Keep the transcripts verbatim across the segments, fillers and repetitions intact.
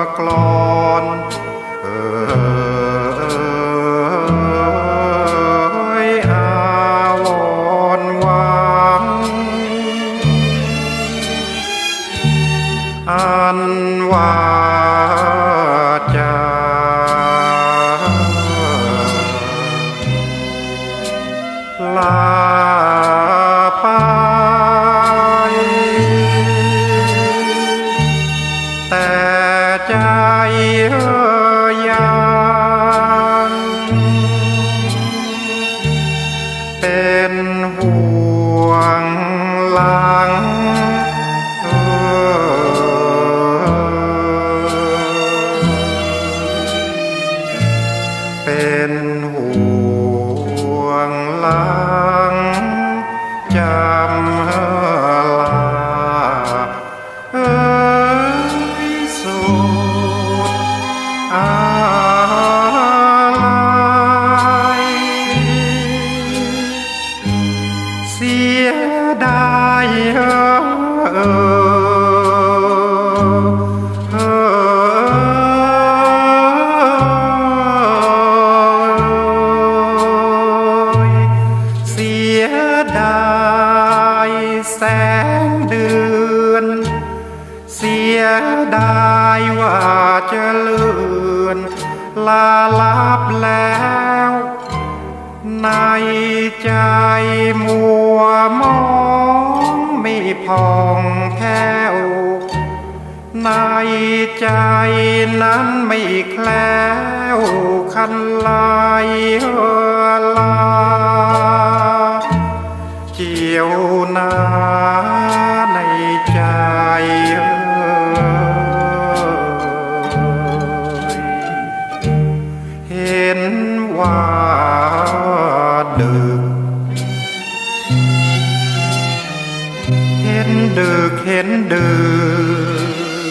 กลอนเอออาวรณ์หวังอันว่าจะลาไปแต่ใจยังเป็นห่วงหลังเป็นห่วงหลังจำลาเอ้ยสุดอะไรเสียดายเอแสงเดือนเสียดายว่าจะเลื่อนลาลับแล้วในใจมัวมองไม่พองแผ้วในใจนั้นไม่แคล้วคันลายลาเจียวนาในใจเห็นว่าดึกเห็นดึกเห็นดึก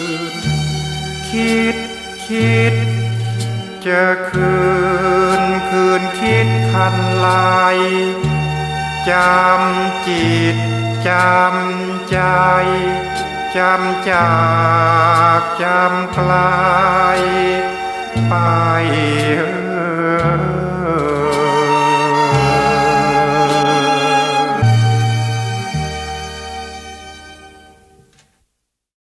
คิดคิดจะคืนคืนคิดคันลายจำจิตจำใจจำจากจำไกลไป